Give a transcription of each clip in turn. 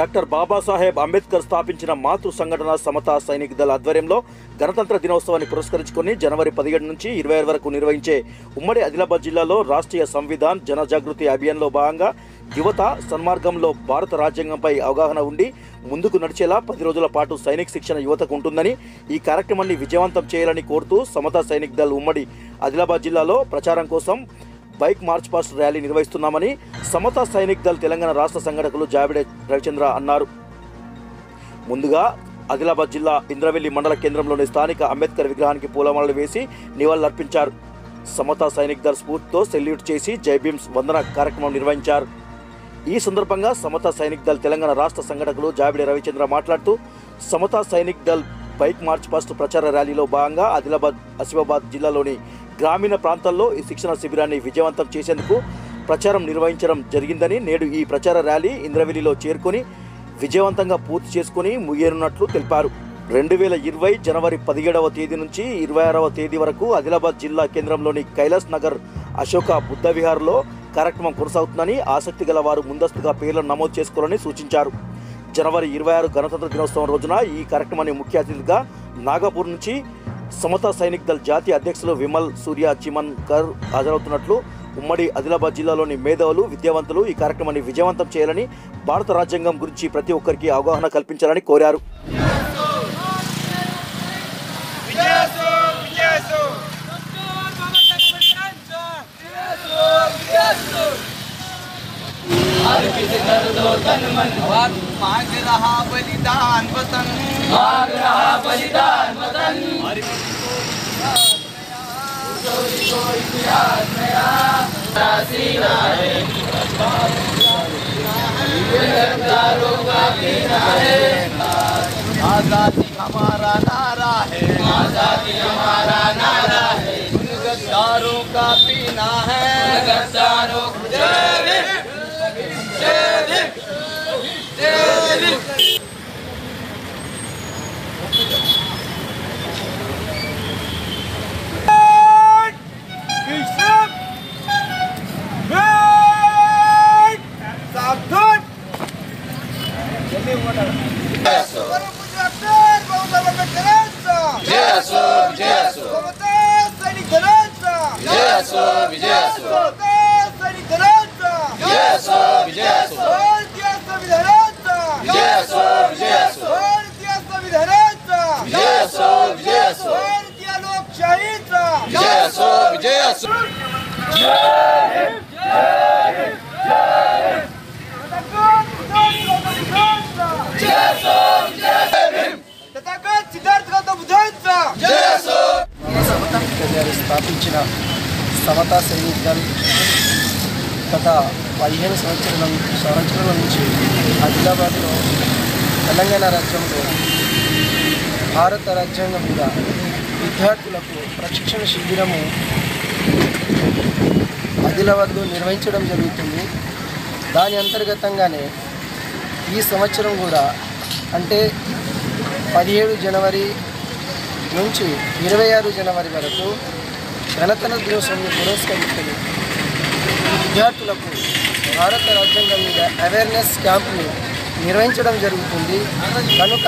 Doctor Babasaheb Ambedkar స్థాపించిన మాతృ సంఘటన సమతా సైనిక్ దళ ఆధ్వర్యంలో గణతంత్ర దినోత్సవాన్ని పురస్కరించుకొని జనవరి 17 నుంచి 26 వరకు నిర్వహించే ఉమ్మడి ఆదిలాబాద్ జిల్లాలో రాష్ట్రీయ సంవిధాన్ జనజాగృతి అభియాన్లో భాగంగా యువత సన్మార్గంలో భారత రాజ్యాంగంపై అవగాహన ఉండి ముందుకు నడిచేలా 10 రోజుల పాటు సైనిక్ శిక్షణ యువతకు ఉంటుందని, ఈ కార్యక్రమాన్ని విజయవంతం చేయాలని కోరుతూ సమతా సైనిక్ దళ్ ఉమ్మడి ఆదిలాబాద్ జిల్లాలో ప్రచారం కోసం బైక్ మార్చ్ పాస్ట్ ర్యాలీ నిర్వహిస్తున్నామని సమతా సైనిక్ దళ్ తెలంగాణ రాష్ట్ర సంఘటకులు జాబిడే రవిచంద్ర అన్నారు. ముందుగా ఆదిలాబాద్ జిల్లా ఇంద్రవెల్లి మండల కేంద్రంలోని స్థానిక అంబేద్కర్ విగ్రహానికి పూలమాలలు వేసి నివాళులర్పించారు. సమతా సైనిక్ దళ్ స్ఫూర్తితో సెల్యూట్ చేసి జై భీమ్స్ వందన కార్యక్రమం నిర్వహించారు. ఈ సందర్భంగా సమతా సైనిక్ దళ్ తెలంగాణ రాష్ట్ర సంఘటకులు జాబిడే రవిచంద్ర మాట్లాడుతూ Samata Sainik Dal bike march past ప్రచార ర్యాలీలో భాగంగా ఆసిఫాబాద్ జిల్లాలోని గ్రామీణ ప్రాంతాల్లో ఈ శిక్షణ శిబిరాన్ని విజయవంతం చేసేందుకు ప్రచారం నిర్వహించడం జరిగిందని, నేడు ఈ ప్రచార ర్యాలీ ఇంద్రవెల్లిలో చేరుకొని విజయవంతంగా పూర్తి చేసుకుని ముగియనున్నట్లు తెలిపారు. 2020 జనవరి 17వ తేదీ నుంచి 26వ తేదీ వరకు ఆదిలాబాద్ జిల్లా కేంద్రంలోని కైలాస్ నగర్ అశోక బుద్ధ విహార్లో కార్యక్రమం కొనసాగుతుందని, ఆసక్తి గల వారు ముందస్తుగా పేర్లను నమోదు చేసుకోవాలని సూచించారు. జనవరి 26 గణతంత్ర దినోత్సవం రోజున ఈ కార్యక్రమాన్ని ముఖ్య అతిథిగా నాగపూర్ నుంచి సమతా సైనిక్ దళ్ జాతీయ అధ్యక్షులు విమల్ సూర్య చిమన్కర్ హాజరవుతున్నట్లు, ఉమ్మడి ఆదిలాబాద్ జిల్లాలోని మేధావులు విద్యావంతులు ఈ కార్యక్రమాన్ని విజయవంతం చేయాలని, భారత రాజ్యాంగం గురించి ప్రతి ఒక్కరికి అవగాహన కల్పించాలని కోరారు. मांग रहा बलिदान वतन, मांग रहा बलिदान वतन, आजादी हमारा नारा है, आजादी हमारा नारा है, गद्दारों का पीना है, गद्दारों స్థాపించిన సమతా సైనిక్ దళ్ గత 15 సంవత్సరాల నుంచి ఆదిలాబాద్లో తెలంగాణ రాజ్యంలో భారత రాజ్యాంగం మీద విద్యార్థులకు ప్రశిక్షణ శిబిరము ఆదిలాబాద్లో నిర్వహించడం జరుగుతుంది. దాని అంతర్గతంగానే ఈ సంవత్సరం కూడా అంటే 17 జనవరి నుంచి 26 జనవరి వరకు గణతంత్ర దినోత్సవాన్ని పురస్కరించుకొని విద్యార్థులకు భారత రాజ్యాంగం మీద అవేర్నెస్ క్యాంప్ని నిర్వహించడం జరుగుతుంది. కనుక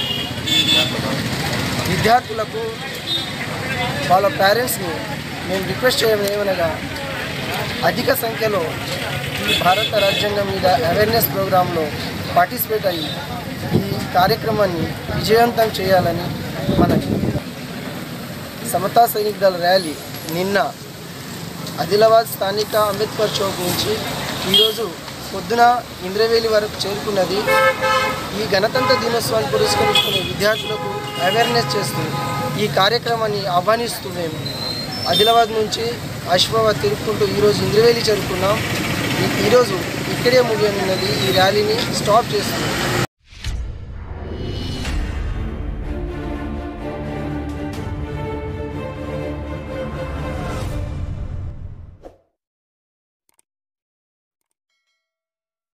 విద్యార్థులకు వాళ్ళ పేరెంట్స్ని మేము రిక్వెస్ట్ చేయడం ఏమనగా అధిక సంఖ్యలో ఈ భారత రాజ్యాంగం మీద అవేర్నెస్ ప్రోగ్రాంలో పార్టిసిపేట్ అయ్యి ఈ కార్యక్రమాన్ని విజయవంతం చేయాలని మనకి సమతా సైనిక్ దళ ర్యాలీ నిన్న ఆదిలాబాద్ స్థానిక అంబేద్కర్ చౌక్ నుంచి ఈరోజు పొద్దున ఇంద్రవేలి వరకు చేరుకున్నది. ఈ గణతంత్ర దినోత్సవాన్ని పురస్కరించుకునే విద్యార్థులకు అవేర్నెస్ చేస్తూ ఈ కార్యక్రమాన్ని ఆహ్వానిస్తూ మేము ఆదిలాబాద్ నుంచి ఆసిఫాబాద్ తిరుగుకుంటూ ఈరోజు ఇంద్రవేలి చేరుకున్నాం. ఈరోజు ఇక్కడే ముగియనున్నది. ఈ ర్యాలీని స్టాప్ చేస్తున్నాం.